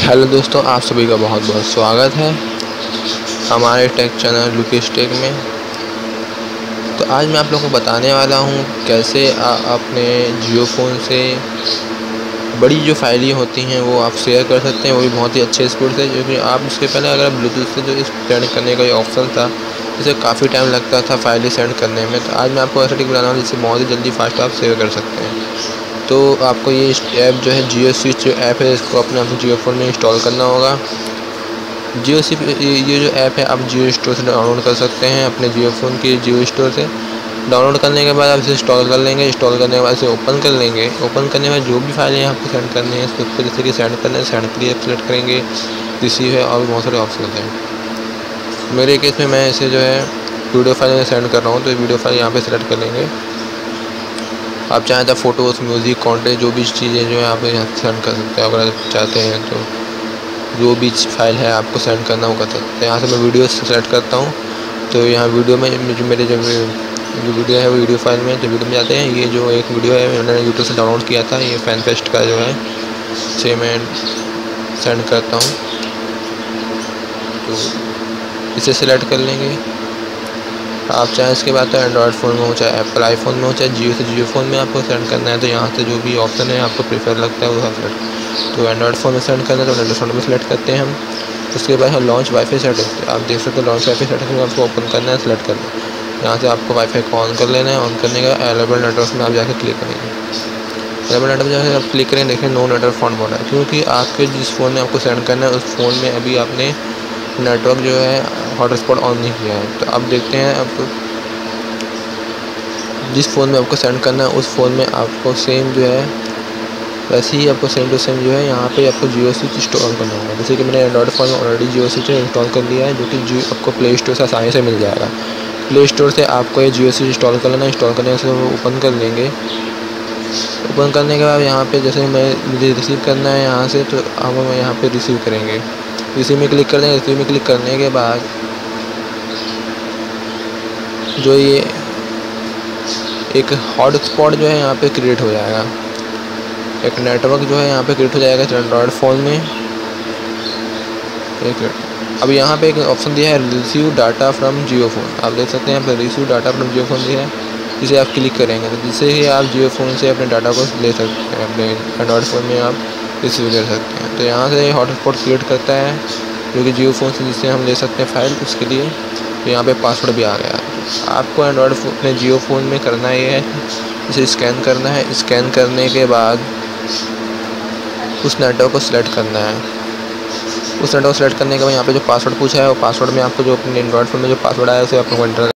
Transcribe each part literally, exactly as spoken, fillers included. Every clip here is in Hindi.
हेलो दोस्तों, आप सभी का बहुत बहुत स्वागत है हमारे टेक चैनल लुकेश टेक में। तो आज मैं आप लोगों को बताने वाला हूँ कैसे आ, अपने जियो फ़ोन से बड़ी जो फाइलें होती हैं वो आप शेयर कर सकते हैं, वो भी बहुत ही अच्छे स्पीड से। क्योंकि आप उसके पहले अगर ब्लूटूथ से जो इस सेंड करने का ऑप्शन था, इसे काफ़ी टाइम लगता था फाइलें सेंड करने में। तो आज मैं आपको ऐसा टिक बताने वाला जिससे बहुत ही जल्दी फास्ट आप शेयर कर सकते हैं। तो आपको ये ऐप जो है जियो स्विच जो ऐप है, इसको अपने आप जियो फ़ोन में इंस्टॉल करना होगा। जियो सिप ये जो ऐप है आप जियो स्टोर से डाउनलोड कर सकते हैं, अपने जियो फ़ोन के जियो स्टोर से। डाउनलोड करने के बाद आप इसे इंस्टॉल कर लेंगे। इंस्टॉल करने के बाद इसे ओपन कर लेंगे। ओपन करने के बाद जो भी फाइलें आपको सेंड करनी है उस पर जैसे कि सेंड करना है, सेंड के लिए सेलेक्ट करेंगे, रिसीव है और बहुत सारे ऑप्शन हैं। मेरे केस में मैं इसे जो है वीडियो फाइल सेंड कर रहा हूँ, तो वीडियो फाइल यहाँ पे सेलेक्ट कर लेंगे। आप चाहें तो फ़ोटोज़, म्यूज़िक, कॉन्टेंट जो भी चीज़ें जो है आप यहाँ सेंड कर सकते हैं। अगर आप चाहते हैं तो जो भी फाइल है आपको सेंड करना वो कर सकते हैं। यहाँ से मैं वीडियो सेलेक्ट करता हूँ, तो यहाँ वीडियो में जो मेरे जो जो वीडियो है वो वीडियो फाइल में, तो वीडियो में जाते हैं। ये जो एक वीडियो है मैंने यूट्यूब से डाउनलोड किया था, ये फैन फेस्ट का जो है, इसे मैं सेंड करता हूँ। तो इसे सिलेक्ट कर लेंगे। आप चाहे इसके बाद तो एंड्रॉयड फ़ोन में हो, चाहे एप्पल आईफोन में हो, चाहे जियो से जियो फ़ोन में आपको सेंड करना है, तो यहाँ से जो भी ऑप्शन है आपको प्रेफर लगता है वो आप सेलेक्ट। तो एंड्रॉयड फ़ोन में सेंड करना है तो एंड्रॉयड फ़ोन में सेलेक्ट करते हैं हम। उसके बाद हम लॉन्च वाईफाई सेटिंग, आप देख सकते हैं लॉन्च वाईफाई सेटिंग में आपको ओपन करना है, सेलेक्ट करना है। यहाँ से आपको वाईफाई को ऑन कर लेना है। ऑन करने का अवेलेबल नेटवर्क में आप जाकर क्लिक करेंगे। अवेलेबल नेटवर्क जाकर आप क्लिक करेंगे, देखें नो नेटवर्क फाउंड बोला है, क्योंकि आपके जिस फ़ोन में आपको सेंड करना है उस फ़ोन में अभी आपने नेटवर्क जो है हॉटस्पॉट ऑन नहीं किया है। तो अब देखते हैं आपको जिस फ़ोन में आपको सेंड करना है उस फ़ोन में आपको सेम जो है वैसे ही आपको सेम टू सेम जो है यहाँ पे आपको जियो स्विच इंस्टॉल करना होगा। जैसे कि मैंने एंड्रॉयड फ़ोन में ऑलरेडी जियो स्विच इंस्टॉल कर लिया है, जो कि जियो आपको प्ले स्टोर से आसानी से मिल जाएगा। प्ले स्टोर से आपको ये जियो स्विच इंस्टॉल कर लेना। इंस्टॉल करने से वो ओपन कर लेंगे। ओपन करने के बाद यहाँ पे जैसे मैं मुझे रिसीव करना है यहाँ से, तो हम यहाँ पे रिसीव करेंगे। रिसीव में क्लिक कर देंगे। रिसीव में क्लिक करने के बाद जो ये एक हॉटस्पॉट जो है यहाँ पे क्रिएट हो जाएगा, एक नेटवर्क जो है यहाँ पे क्रिएट हो जाएगा एंड्रॉयड फ़ोन में। एक अब यहाँ पे एक ऑप्शन दिया है receive data from Jio phone, आप देख सकते हैं यहाँ पे receive data from Jio phone दिया है। जिसे आप क्लिक करेंगे तो जिससे ही आप जियो फ़ोन से अपने डाटा को ले सकते हैं, अपने एंड्रॉयड फ़ोन में आप रिसीव कर सकते हैं। तो यहाँ से हॉटस्पॉट क्रिएट करता है जो कि जियो फ़ोन से जिससे हम ले सकते हैं फ़ाइल, उसके लिए। तो यहाँ पे पासवर्ड भी आ गया। आपको एंड्रॉयड अपने जियो फ़ोन में करना ये है, इसे स्कैन करना है। स्कैन करने के बाद उस नेटवर्क को सिलेक्ट करना है। उस नेटवर्क को सिलेक्ट करने के बाद यहाँ पे जो पासवर्ड पूछा है वो पासवर्ड में आपको जो अपने एंड्रॉयड फ़ोन में जो पासवर्ड आया है उसे आपको एंटर।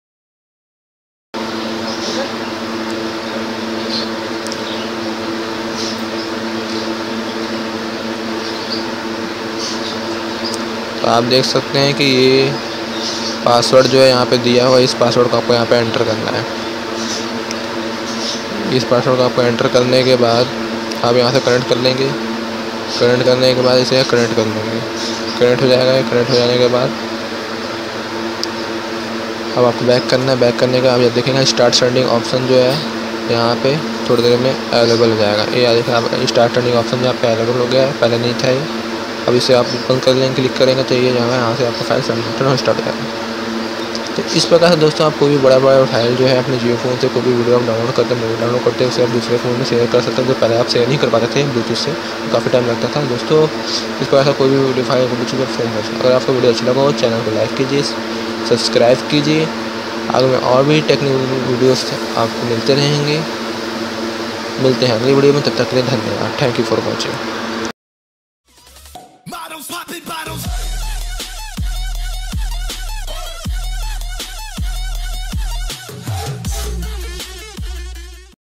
तो आप देख सकते हैं कि ये पासवर्ड जो है यहाँ पे दिया हुआ है, इस पासवर्ड को आपको यहाँ पे एंटर करना है। इस पासवर्ड को आपको एंटर करने के बाद आप यहाँ से कनेक्ट कर लेंगे। कनेक्ट करने के बाद इसे कनेक्ट कर लेंगे। कनेक्ट हो जाएगा। कनेक्ट हो जाने के बाद अब आपको बैक करना है। बैक करने का आप ये देखेंगे स्टार्ट सेंडिंग ऑप्शन जो है यहाँ पे थोड़ी देर में अवेलेबल हो जाएगा। ये देखिए आप स्टार्ट सेंडिंग ऑप्शन यहाँ पे अवेलेबल हो गया है, पहले नहीं था ये। अब इसे आप ओपन कर लेंगे, क्लिक करेंगे तो ये जो है यहाँ से आपका फाइल सेंड होना स्टार्ट हो जाएगा। तो इस प्रकार से दोस्तों आप कोई भी बड़ा बड़ा फाइल जो है अपने जियो फ़ोन से कोई भी वीडियो आप डाउनलोड करते हैं, मूवी डाउनलोड करते हैं, उसे आप दूसरे फ़ोन में शेयर कर सकते हैं। जो पहले आप शेयर नहीं कर पाते थे ब्लूटूथ से, तो काफ़ी टाइम लगता था दोस्तों। इस प्रकार से कोई भी वीडियो फाइल कोई चीज़ फ़ोन कर सकते हैं। अगर आपको वीडियो अच्छा लगा हो चैनल को लाइक कीजिए, सब्सक्राइब कीजिए। आगे में और भी टेक्निकल वीडियोस आपको मिलते रहेंगे। मिलते हैं अगली वीडियो में, तब तक के लिए धन्यवाद। Thank you for watching.